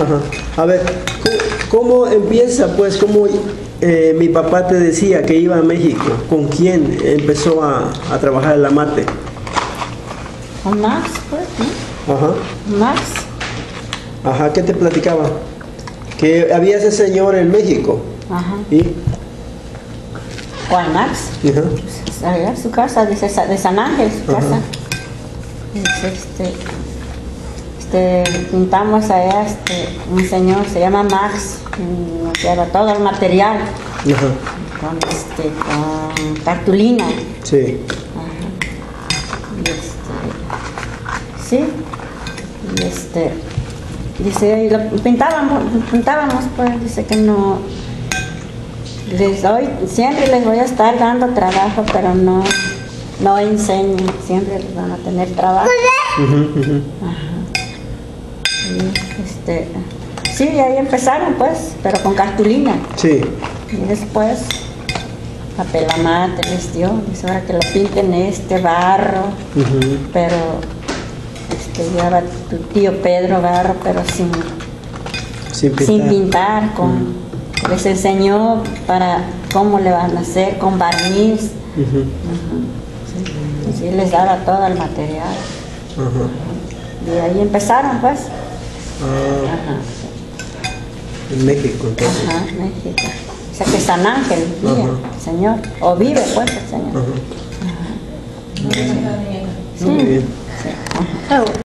Ajá. A ver, ¿cómo empieza, pues, cómo mi papá te decía que iba a México? ¿Con quién empezó a trabajar en la mate? Con Max, pues, ¿no? Ajá. Max. Ajá, ¿qué te platicaba? Que había ese señor en México. Ajá. ¿Y? ¿Cuál Max? Ajá. Pues, allá su casa, dice, de San Ángel, su Ajá. casa. Dice, pintamos allá, un señor, se llama Max, y nos lleva todo el material, Ajá. con cartulina. Sí. Ajá. Y sí, y dice, y lo pintábamos, pues, dice que no, siempre les voy a estar dando trabajo, pero no enseño, siempre les van a tener trabajo. Ajá. Y sí, ahí empezaron, pues, pero con cartulina. Sí. Y después papel amate les dio, dice, ahora que lo pinten barro, pero llevaba tu tío Pedro barro, pero sin pintar, les enseñó para cómo le van a hacer, con barniz. Sí. Sí, les daba todo el material. Y ahí empezaron, pues. Ajá. En México, entonces. Ajá, México. O sea que San Ángel vivía, el señor, o vive, pues, el señor. Ajá. Muy bien. Sí. Sí. Ajá.